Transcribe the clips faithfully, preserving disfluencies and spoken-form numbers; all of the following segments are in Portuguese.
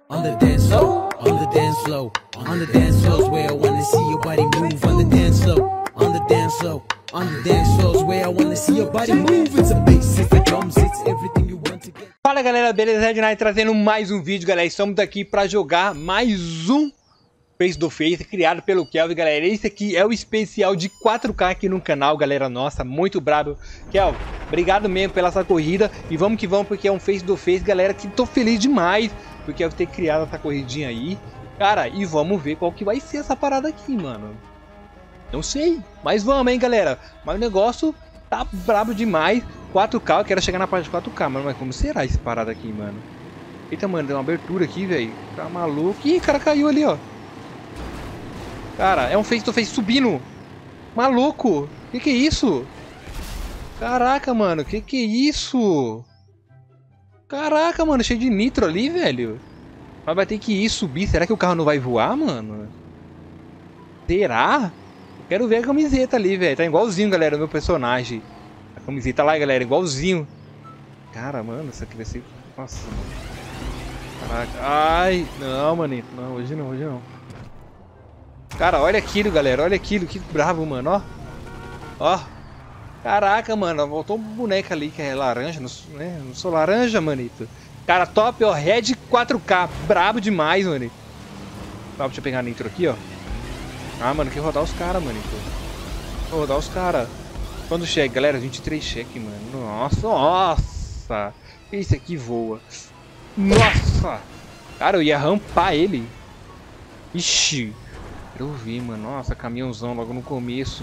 On the dance floor, on the dance floor, on the dance floor where I wanna see your body move. On the dance floor, on the dance floor, on the dance floor where I wanna see your body move. It's a bass, it's the drums, it's everything you want to get. Fala galera, beleza? Red Knight trazendo mais um vídeo, galera. Estamos aqui para jogar mais um Face do Face criado pelo Kelvin, galera. Esse aqui é o especial de quatro K aqui no canal, galera. Nossa, muito brabo. Kelvin, obrigado mesmo pela essa corrida. E vamos que vamos, porque é um Face do Face, galera, que tô feliz demais porque eu ter criado essa corridinha aí. Cara, e vamos ver qual que vai ser essa parada aqui, mano. Não sei, mas vamos, hein, galera. Mas o negócio tá brabo demais. quatro K, eu quero chegar na parte de quatro K, mano. Mas como será essa parada aqui, mano? Eita, mano, deu uma abertura aqui, velho. Tá maluco. Ih, o cara caiu ali, ó. Cara, é um face to face subindo. Maluco. Que que é isso? Caraca, mano. Que que é isso? Caraca, mano. Cheio de nitro ali, velho. Mas vai ter que ir subir. Será que o carro não vai voar, mano? Será? Quero ver a camiseta ali, velho. Tá igualzinho, galera, o meu personagem. A camiseta lá, galera, igualzinho. Cara, mano, isso aqui vai ser... Nossa, mano. Caraca. Ai, não, manito. Não, hoje não, hoje não. Cara, olha aquilo, galera. Olha aquilo. Que bravo, mano. Ó. Ó. Caraca, mano. Voltou um boneco ali que é laranja. Não, né? Não sou laranja, manito. Cara, top, ó. Red quatro K. Brabo demais, manito. Tá, deixa eu pegar nitro aqui, ó. Ah, mano, quer rodar os caras, manito. Vou rodar os caras. Quando chega, galera? vinte e três cheque, mano. Nossa, nossa. Esse aqui voa. Nossa. Cara, eu ia rampar ele. Ixi. Eu vi, mano. Nossa, caminhãozão logo no começo.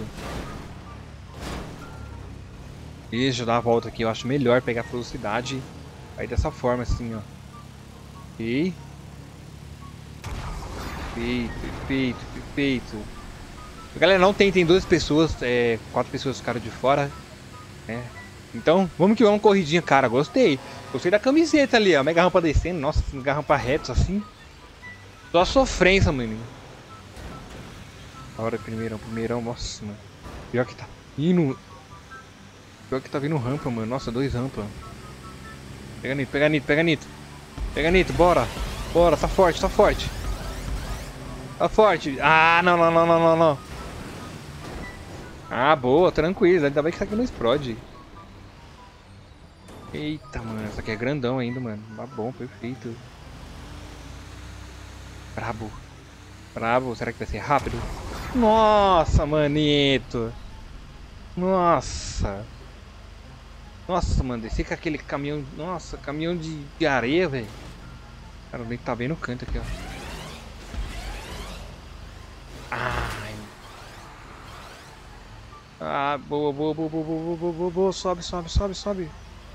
Deixa eu dar a volta aqui. Eu acho melhor pegar a velocidade. Aí dessa forma, assim, ó. Ok. Perfeito, perfeito, perfeito. Galera, não tem, tem duas pessoas. É, quatro pessoas ficaram de fora. É. Então, vamos que vamos, corridinha. Cara, gostei. Gostei da camiseta ali, ó. Mega rampa descendo. Nossa, mega rampa reto assim. Só a sofrência, mano. Agora, primeirão, primeirão, nossa, mano. Pior que tá vindo. Pior que tá vindo rampa, mano. Nossa, dois rampas. Pega nito, pega nito, pega nito. Pega nito, bora. Bora, tá forte, tá forte. Tá forte. Ah, não, não, não, não, não, não. Ah, boa, tranquilo. Ainda bem que isso aqui não explode. Eita, mano. Isso aqui é grandão ainda, mano. Tá bom, perfeito. Brabo. Bravo, será que vai ser rápido? Nossa, manito. Nossa. Nossa, mano, descer com aquele caminhão. Nossa, caminhão de, de areia, velho. Cara, o Link tá bem no canto aqui, ó. Ai. Ah, boa, boa, boa, boa, boa, boa, boa, boa. Sobe, sobe, sobe, sobe.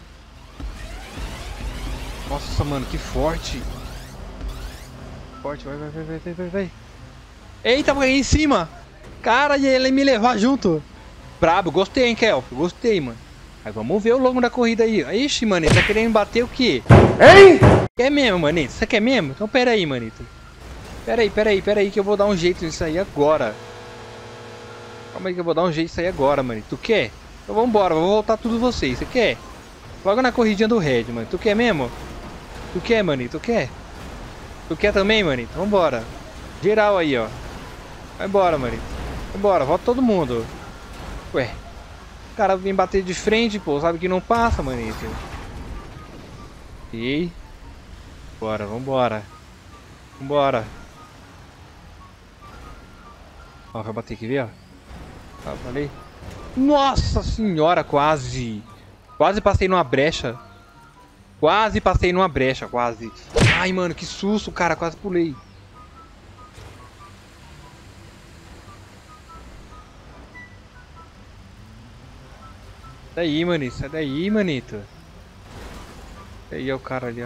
Nossa, mano, que forte. Forte, vai, vai, vai, vai, vai, vai, vai. Eita, vou em cima. Cara, e ele me levar junto. Brabo, gostei, hein, Kel. Gostei, mano. Aí vamos ver o longo da corrida aí. Ixi, manito, tá querendo bater o quê? Hein? Quer mesmo, manito? Você quer mesmo? Então pera aí, manito. Pera aí, pera aí, pera aí que eu vou dar um jeito nisso aí agora. Calma aí que eu vou dar um jeito nisso aí agora, manito. Tu quer? Então vambora, vou voltar tudo vocês. Você quer? Logo na corridinha do Red, mano. Tu quer mesmo? Tu quer, manito? Tu quer? Tu quer também, manito? Vambora. Geral aí, ó. Vai embora, manito. Vai embora, volta todo mundo. Ué. O cara vem bater de frente, pô. Sabe que não passa, manito. E bora, vambora. Vambora. Ó, vai bater aqui, ver, ó. Tá, falei. Nossa senhora, quase. Quase passei numa brecha. Quase passei numa brecha, quase. Ai, mano, que susto, cara. Quase pulei. Sai daí, manito. Sai daí, manito. Aí é o cara ali, ó.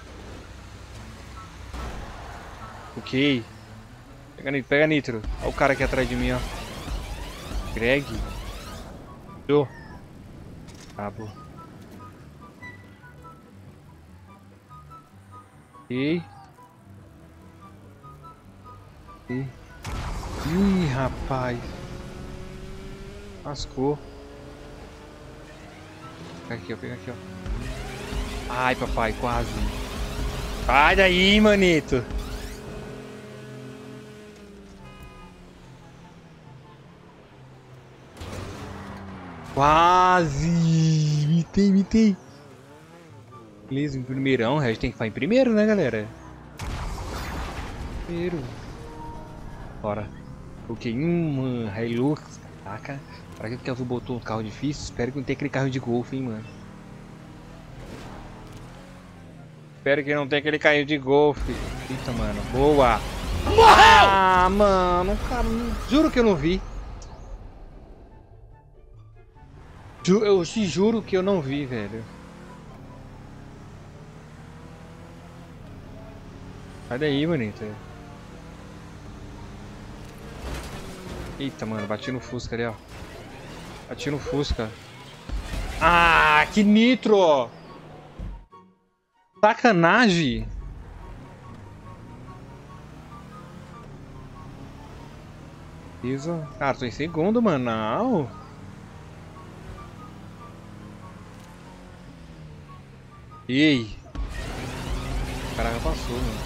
Ok. Pega nitro, pega nitro. Olha o cara aqui atrás de mim, ó. Greg. Tô. Acabou. Ok. Ok. Ih, rapaz. Lascou. Pega aqui, ó. Pega aqui, ó. Ai, papai, quase. Sai daí, manito. Quase. Mitei, mitei. Beleza, em primeirão. A gente tem que ficar em primeiro, né, galera? Primeiro. Bora. Ok, uma Hilux. Caraca. Pra que o Kelvin botou um carro difícil? Espero que não tenha aquele carro de golfe, hein, mano. Espero que não tenha aquele carro de golfe. Eita, mano. Boa. Morreu! Ah, mano. Cara, juro que eu não vi. Ju eu te juro que eu não vi, velho. Sai daí, bonito. Eita, mano. Bati no Fusca ali, ó. Bati no Fusca. Ah, que nitro! Sacanagem! Isso. Cara, tô em segundo, mano. Não. Ei! O cara já passou, mano.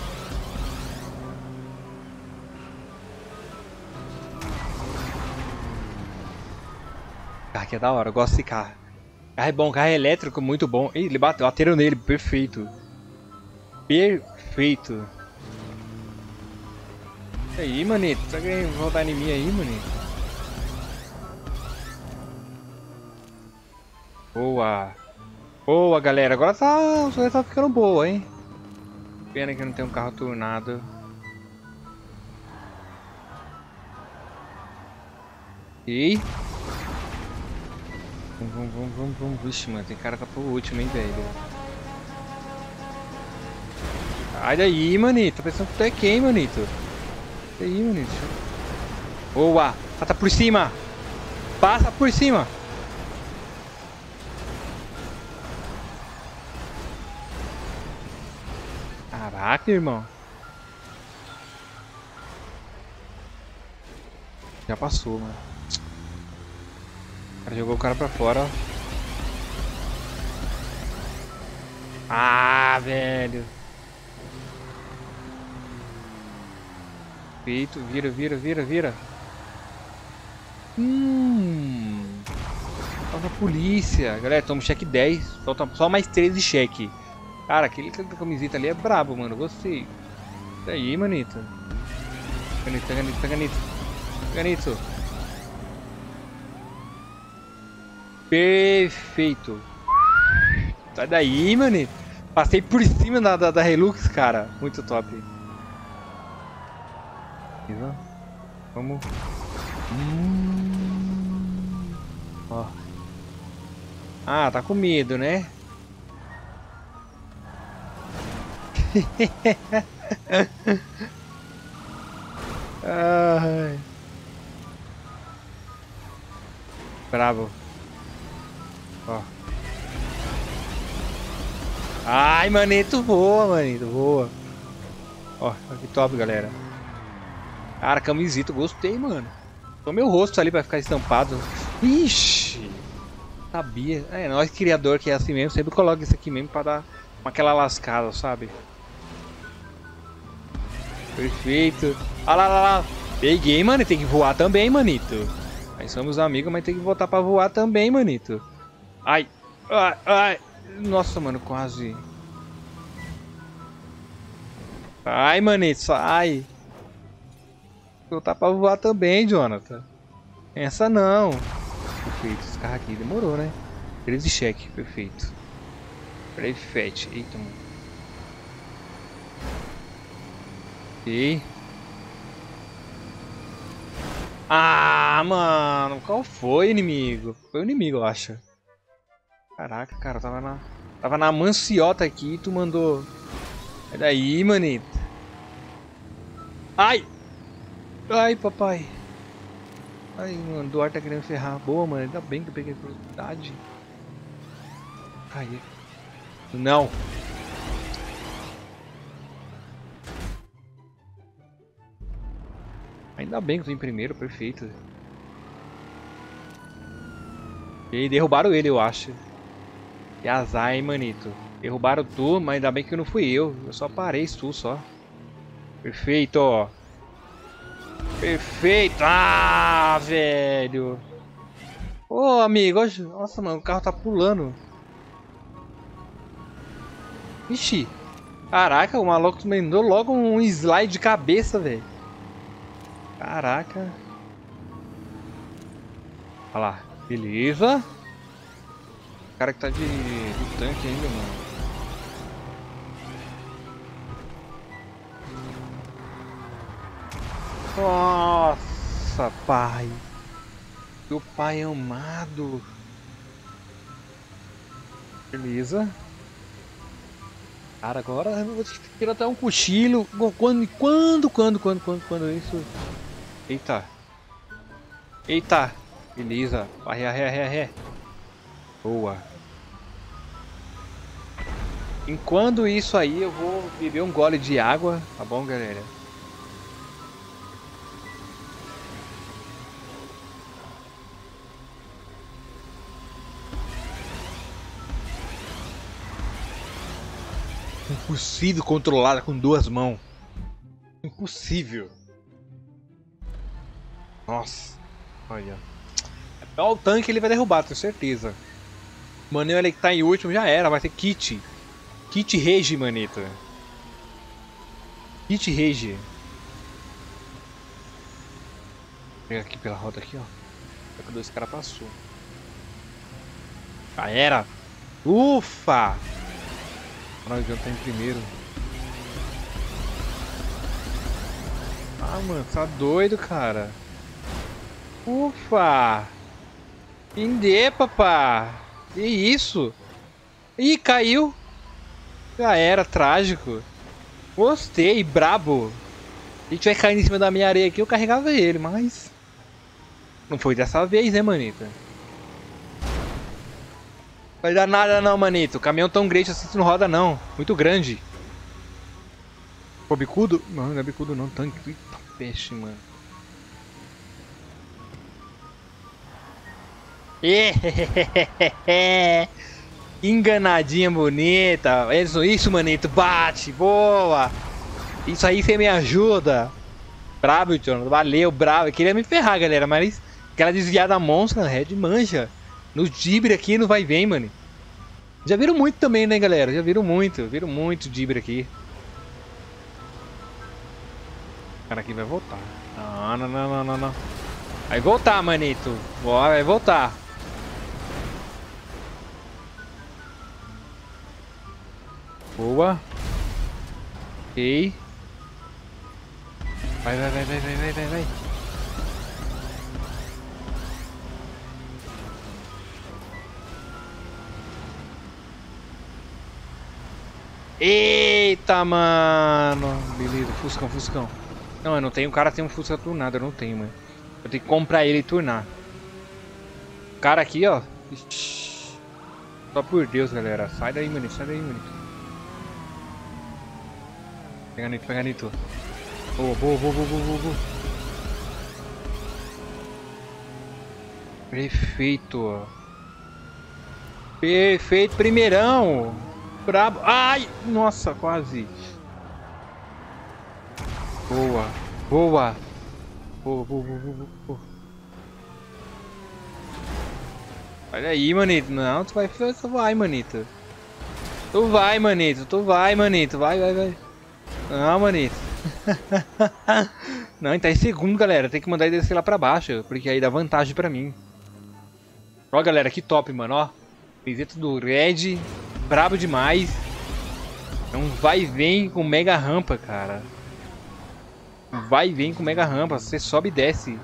Carro que é da hora, eu gosto desse carro. Carro é bom, carro é elétrico, muito bom. Ih, ele bateu, bateram nele, perfeito. Perfeito. E aí, manito, tá querendo voltar em mim aí, manito? Boa. Boa, galera, agora tá, o som tá ficando boa, hein? Pena que não tem um carro turnado. E vamos, vamos, vamos, vamos. Vixe, mano, tem cara que tá por último, hein, velho. Sai daí, manito. Tá pensando que tu é quem, manito? Sai daí, manito. Boa. Passa por cima. Passa por cima. Caraca, irmão. Já passou, mano. O cara jogou o cara pra fora, ó. Ah, velho. Feito, vira, vira, vira, vira. Hum. Falta a polícia. Galera, toma cheque dez. Falta só mais treze cheque. Cara, aquele da camiseta ali é brabo, mano. Gostei. Isso aí, manito. Canito, canito, canito. Canito. Perfeito. Sai daí, manito. Passei por cima da, da, da Hilux, cara. Muito top. Vamos. Hum. Ó. Ah, tá com medo, né? Ai. Bravo. Ó. Ai, manito, voa, manito, voa. Ó, que top, galera. Cara, camiseta, gostei, mano. Só meu rosto ali pra ficar estampado. Ixi. Sabia. É, nós criador que é assim mesmo, sempre coloca isso aqui mesmo pra dar aquela lascada, sabe? Perfeito. Olha lá, lá, lá. Peguei, mano. Tem que voar também, manito. Aí somos amigos, mas tem que voltar pra voar também, manito. Ai. Ai, ai. Nossa, mano, quase. Ai, manito, sai. Voltar pra voar também, Jonathan. Essa não. Perfeito, esse carro aqui demorou, né? treze cheque, perfeito. Perfeito. Eita, mano. Ok. Ah, mano. Qual foi, inimigo? Foi o inimigo, eu acho. Caraca, cara. Tava na, tava na manciota aqui e tu mandou. Sai daí, manito. Ai! Ai, papai. Ai, mano. O Duarte tá querendo ferrar. Boa, mano. Ainda bem que eu peguei velocidade. Ai. Não. Ainda bem que eu tô em primeiro, perfeito. E derrubaram ele, eu acho. Que azar, hein, manito. Derrubaram tu, mas ainda bem que não fui eu. Eu só parei tu só. Perfeito, ó. Perfeito. Ah, velho. Ô, amigo. Nossa, mano, o carro tá pulando. Ixi. Caraca, o maluco mandou logo um slide de cabeça, velho. Caraca. Olha lá. Beleza. O cara que tá de, de tanque ainda, mano. Nossa, pai. Meu pai amado. Beleza. Cara, agora eu vou ter até um cochilo. Quando, quando, quando, quando, quando, quando isso? Eita. Eita. Beleza. Arre, arre, arre, arre. Boa. Enquanto isso aí, eu vou beber um gole de água. Tá bom, galera? Impossível controlar com duas mãos. Impossível. Nossa. Olha. Olha o tanque, ele vai derrubar, tenho certeza. Mano, ele que tá em último já era, vai ter kit. Kit rage, manita. Kit rage. Vou pegar aqui pela roda aqui, ó. Só que dois caras passou. Já era. Ufa! O avião tá em primeiro. Ah, mano, tá doido, cara. Ufa! Indê, papá! Que isso? Ih, caiu! Já era, trágico. Gostei, brabo. Se ele tivesse caído em cima da minha areia aqui, eu carregava ele, mas... Não foi dessa vez, né, manita? Vai dar nada não, manito. O caminhão tão grande assim não roda não. Muito grande. Pô, bicudo? Não, não é bicudo não. Tanque. Eita, peixe, mano. Enganadinha bonita. Isso, isso, manito. Bate. Boa. Isso aí você me ajuda. Brabo, tio. Valeu, bravo. Eu queria me ferrar, galera. Mas aquela desviada monstra, Red manja. No Dibre aqui não vai bem, mano. Já viram muito também, né, galera? Já viram muito. Viram muito Dibre aqui. O cara aqui vai voltar. Não, não, não, não, não, não. Vai voltar, manito. Vai voltar. Boa. Ok. Vai, vai, vai, vai, vai, vai, vai, vai. Eita, mano. Beleza, Fuscão, Fuscão. Não, eu não tenho. O cara tem um Fusca tunado, eu não tenho, mano. Eu tenho que comprar ele e turnar. O cara aqui, ó. Ixi. Só por Deus, galera. Sai daí, mano. Sai daí, mano. Pega Nito, pega Nito. Boa, boa, boa, boa, boa, boa. Perfeito. Perfeito, primeirão. Brabo. Ai, nossa, quase. Boa, boa. Boa, boa, boa, boa, boa. Olha aí, manito. Não, tu vai, tu vai, manito. Tu vai, manito. Tu vai, manito. Vai, vai, vai. Não, manito. Não, ele tá em segundo, galera. Tem que mandar ele descer lá pra baixo, porque aí dá vantagem pra mim. Ó, galera, que top, mano, ó. Camiseta do Red. Brabo demais. É um vai e vem com mega rampa, cara. Vai e vem com mega rampa. Você sobe e desce.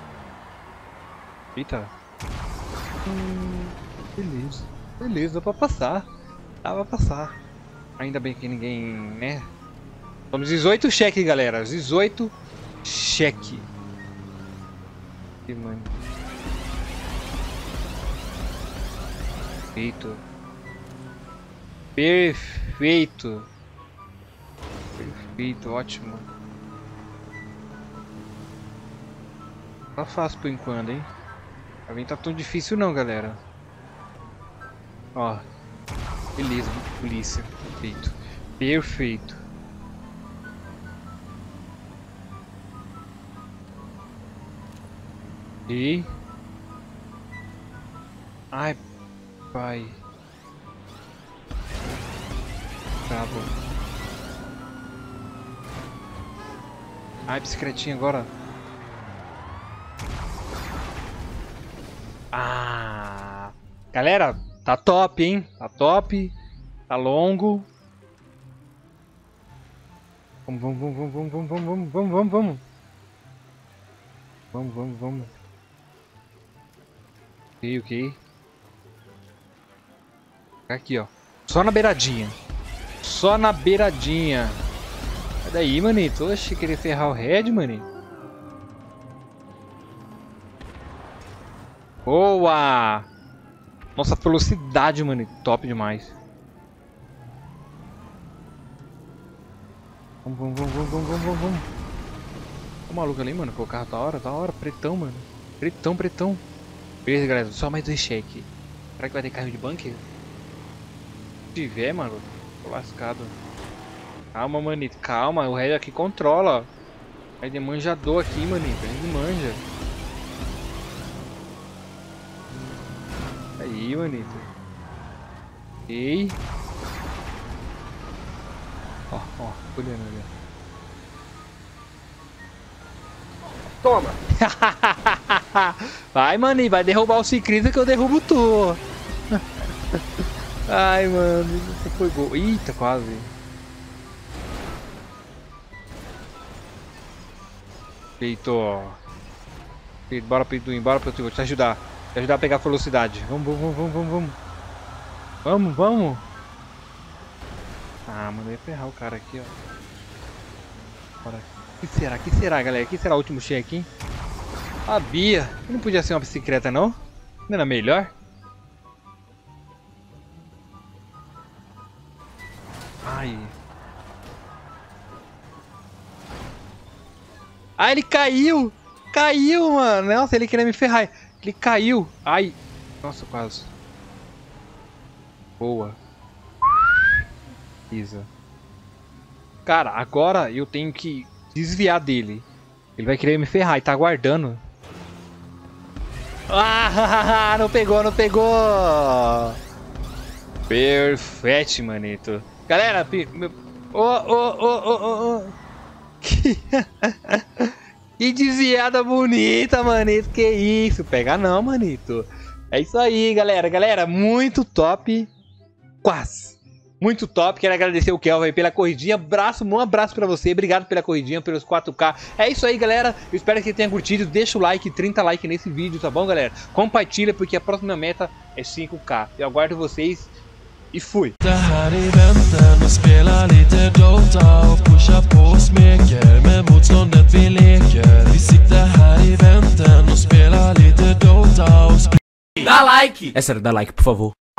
Eita. Hum, beleza. Beleza, dá pra passar. Dá pra passar. Ainda bem que ninguém, né? Vamos dezoito cheque, galera. dezoito cheque. Que mano. Perfeito. Perfeito. Perfeito, ótimo. Tá fácil por enquanto, hein? Pra mim tá tão difícil não, galera. Ó. Beleza, polícia. Perfeito. Perfeito. E... Ai, pai. Tá bom. Ai, bicicletinha agora. Ah, galera, tá top, hein? Tá top. Tá longo. Vamos, vamos, vamos, vamos, vamos, vamos, vamos, vamos, vamos, vamos. Vamos, vamos, vamos. Ok, ok. Aqui, ó. Só na beiradinha. Só na beiradinha. Sai daí, manito. Oxe, querer ferrar o Red, manito. Boa! Nossa, velocidade, mano. Top demais. Vamos, vamos, vamos, vamos, vamos, vamos, vamos. O maluco ali, mano. O carro da hora, da hora. Pretão, mano. Pretão, pretão. Beleza, galera. Só mais dois cheques. Será que vai ter carro de bunker? Se tiver, mano. Tô lascado. Calma, manito. Calma. O Red aqui controla, ó. Red é manjador aqui, manito. Red manja. Aí, manito. Ei. Ó, ó, olhando ali. Toma! Vai, maninho, vai derrubar o ciclista que eu derrubo tu. Ai, mano, isso foi gol. Eita, quase. Feito. Feito, bora, Peituinho, bora, Peituinho, vou te ajudar. Te ajudar a pegar a velocidade. Vamos, vamos, vamos, vamos, vamos. Vamos, vamos. Ah, mano, eu ia ferrar o cara aqui, ó. Bora. O que será? O que será, galera? O que será o último cheque, hein? A Bia. Não podia ser uma bicicleta, não? Não era melhor? Ai. Ah, ele caiu! Caiu, mano! Nossa, ele queria me ferrar. Ele caiu. Ai. Nossa, quase. Boa. Isa. Cara, agora eu tenho que desviar dele. Ele vai querer me ferrar e tá aguardando. Ah, não pegou, não pegou. Perfeito, manito. Galera, ô, ô, ô, ô, ô. Que desviada bonita, manito. Que isso? Pega não, manito. É isso aí, galera. Galera, muito top. Quase. Muito top. Quero agradecer o Kelvin aí pela corridinha. Abraço, um abraço pra você. Obrigado pela corridinha, pelos quatro K. É isso aí, galera. Eu espero que tenha curtido. Deixa o like, trinta likes nesse vídeo, tá bom, galera? Compartilha, porque a próxima meta é cinco K. Eu aguardo vocês e fui. Det här i väntan och spela lite Dota och pusha på och smeker med motståndet vi leker. Vi sitter här i väntan och spela lite Dota och Dá like! É sério, dá like, por favor.